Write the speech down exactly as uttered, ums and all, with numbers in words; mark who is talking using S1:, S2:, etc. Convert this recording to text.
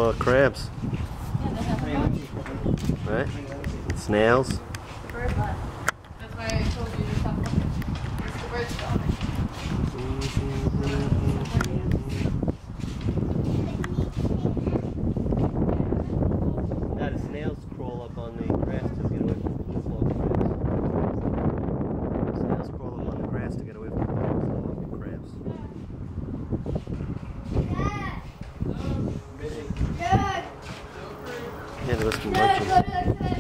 S1: Oh, crabs. Right? Snails.
S2: That's why I told you to stop looking. It's the bird spawning.
S1: Now the snails crawl up on the grass to get away from the football crabs. Snails crawl up on the grass to get away from the football crabs. Yeah, there must be munching.